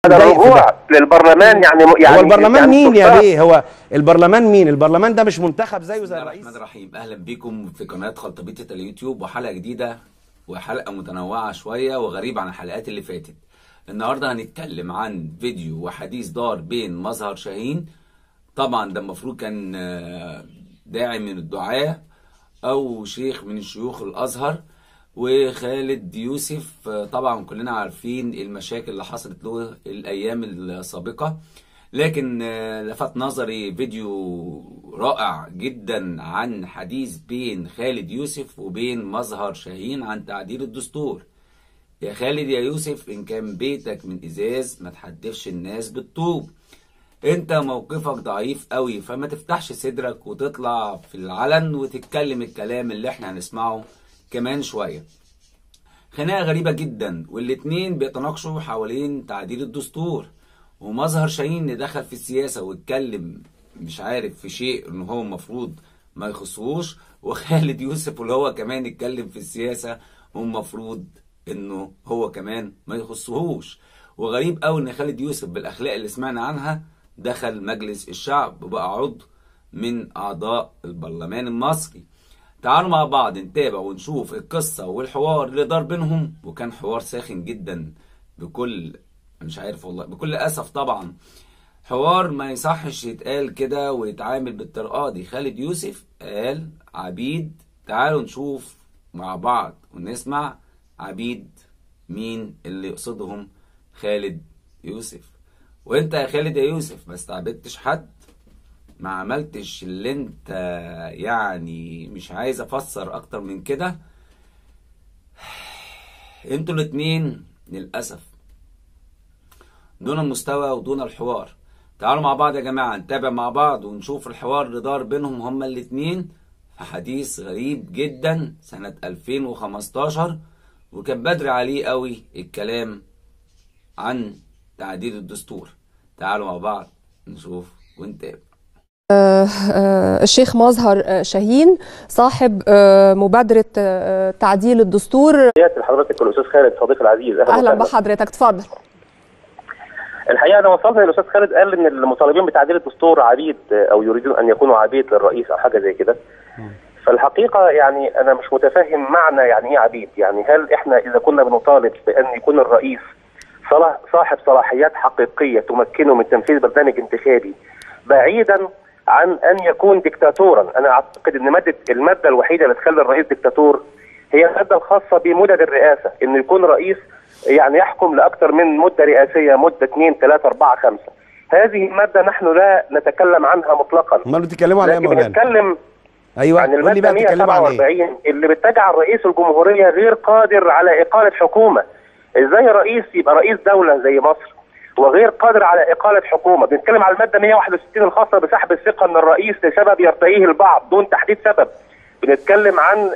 متضايق في ده. للبرلمان يعني هو البرلمان مين يا بيه؟ هو البرلمان مين؟ البرلمان ده مش منتخب زيه زي الرئيس. الرحمن الرحيم. اهلا بكم في قناه خلطبيطة اليوتيوب وحلقه جديده وحلقه متنوعه شويه وغريبه عن الحلقات اللي فاتت. النهارده هنتكلم عن فيديو وحديث دار بين مظهر شاهين، طبعا ده المفروض كان داعي من الدعاة او شيخ من الشيوخ الازهر، وخالد يوسف. طبعا كلنا عارفين المشاكل اللي حصلت له الايام السابقه، لكن لفت نظري فيديو رائع جدا عن حديث بين خالد يوسف وبين مظهر شاهين عن تعديل الدستور. يا خالد يا يوسف، ان كان بيتك من ازاز ما تحدفش الناس بالطوب. انت موقفك ضعيف قوي، فما تفتحش صدرك وتطلع في العلن وتتكلم الكلام اللي احنا هنسمعه كمان شوية. خناقة غريبة جدا، والاتنين بيتناقشوا حوالين تعديل الدستور، ومظهر شاهين اللي دخل في السياسة واتكلم مش عارف في شيء ان هو المفروض ما يخصهوش، وخالد يوسف اللي هو كمان اتكلم في السياسة والمفروض انه هو كمان ما يخصهوش. وغريب قوي ان خالد يوسف بالاخلاق اللي سمعنا عنها دخل مجلس الشعب وبقى عضو من اعضاء البرلمان المصري. تعالوا مع بعض نتابع ونشوف القصة والحوار اللي دار بينهم، وكان حوار ساخن جدا بكل مش عارف والله بكل اسف. طبعا حوار ما يصحش يتقال كده ويتعامل بالطريقة دي. خالد يوسف قال عبيد. تعالوا نشوف مع بعض ونسمع عبيد مين اللي يقصدهم خالد يوسف. وانت يا خالد يا يوسف ما استعبدتش حد، ما عملتش اللي انت يعني مش عايز افسر اكتر من كده. انتوا الاتنين للاسف دون المستوى ودون الحوار. تعالوا مع بعض يا جماعة نتابع مع بعض ونشوف الحوار اللي دار بينهم هما الاتنين في حديث غريب جدا سنة 2015، وكان بدري عليه قوي الكلام عن تعديل الدستور. تعالوا مع بعض نشوف ونتابع. الشيخ مظهر شاهين صاحب مبادرة تعديل الدستور. تحياتي لحضرتك والاستاذ خالد صديقي العزيز. اهلا بحضرتك، اتفضل. الحقيقه انا وصلني الاستاذ خالد قال ان المطالبين بتعديل الدستور عبيد او يريدون ان يكونوا عبيد للرئيس او حاجه زي كده. فالحقيقه يعني انا مش متفهم معنى يعني ايه عبيد. يعني هل احنا اذا كنا بنطالب بان يكون الرئيس صاحب صلاحيات حقيقيه تمكنه من تنفيذ برنامج انتخابي بعيدا عن ان يكون ديكتاتورا؟ انا اعتقد ان الماده الوحيده اللي تخلي الرئيس ديكتاتور هي الماده الخاصه بمدد الرئاسه، انه يكون رئيس يعني يحكم لاكثر من مده رئاسيه، مده 2 3 4 5. هذه الماده نحن لا نتكلم عنها مطلقا. امال بتتكلموا عن ايه يا مولانا؟ بنتكلم ايوه عن الماده 147 اللي بتجعل رئيس الجمهوريه غير قادر على اقاله حكومه. ازاي رئيس يبقى رئيس دوله زي مصر وغير قادر على اقاله حكومه؟ بنتكلم على الماده 161 الخاصه بسحب الثقه من الرئيس لسبب يرتئيه البعض دون تحديد سبب. بنتكلم عن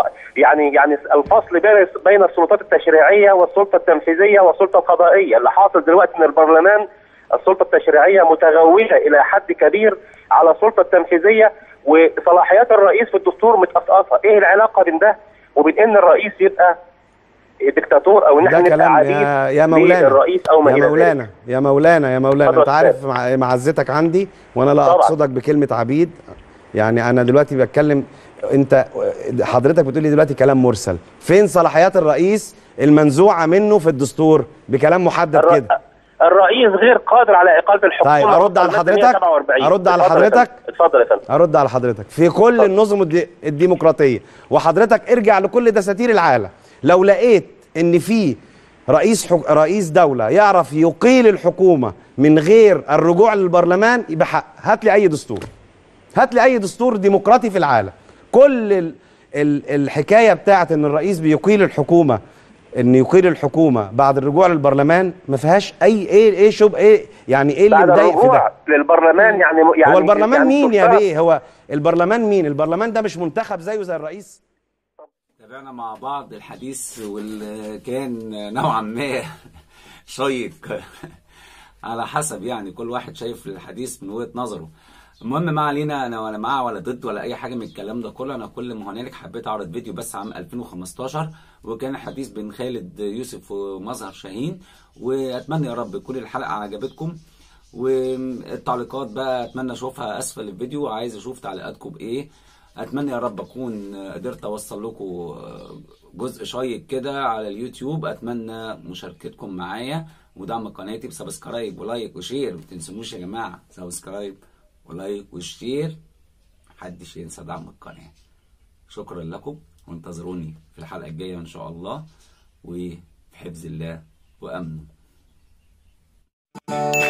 يعني الفصل بين السلطات التشريعيه والسلطه التنفيذيه والسلطه القضائيه. اللي حاصل دلوقتي ان البرلمان السلطه التشريعيه متغوله الى حد كبير على السلطه التنفيذيه، وصلاحيات الرئيس في الدستور متقصقصه. ايه العلاقه بين ده وبين ان الرئيس يبقى ديكتاتور او ان احنا نبقى عبيد يا مولانا للرئيس او ما يا مولانا يا مولانا يا مولانا انت عارف معزتك عندي وانا لا اقصدك بكلمه عبيد. يعني انا دلوقتي بتكلم، انت حضرتك بتقول لي دلوقتي كلام مرسل. فين صلاحيات الرئيس المنزوعه منه في الدستور بكلام محدد كده؟ الرئيس غير قادر على اقاله الحكومه. طيب ارد على حضرتك. اتفضل يا فندم. ارد على حضرتك. في كل النظم الديمقراطيه، وحضرتك ارجع لكل دساتير العالم، لو لقيت ان في رئيس دوله يعرف يقيل الحكومه من غير الرجوع للبرلمان يبقى حق. هات لي اي دستور، هات لي اي دستور ديمقراطي في العالم. كل الحكايه بتاعت ان الرئيس بيقيل الحكومه، ان يقيل الحكومه بعد الرجوع للبرلمان ما فيهاش ايه يعني ايه اللي مضايق في ده؟ للبرلمان يعني هو البرلمان يعني مين يا بيه؟ هو البرلمان مين؟ البرلمان ده مش منتخب زيه زي الرئيس. تابعنا مع بعض الحديث واللي كان نوعا ما شيق على حسب يعني كل واحد شايف الحديث من وجهة نظره. المهم ما علينا، انا ولا مع ولا ضد ولا اي حاجه من الكلام ده كله. انا كل ما هنالك حبيت اعرض فيديو بس عام 2015 وكان الحديث بين خالد يوسف ومظهر شاهين، واتمنى يا رب تكون الحلقه عجبتكم. والتعليقات بقى اتمنى اشوفها اسفل الفيديو، عايز اشوف تعليقاتكم بايه. اتمنى يا رب اكون قدرت اوصل لكم جزء شيق كده على اليوتيوب. اتمنى مشاركتكم معايا ودعم قناتي بسبسكرايب ولايك وشير. ما تنسونوش يا جماعه سبسكرايب ولايك وشير، محدش ينسى دعم القناه. شكرا لكم وانتظروني في الحلقه الجايه ان شاء الله، وفي حفظ الله وامنه.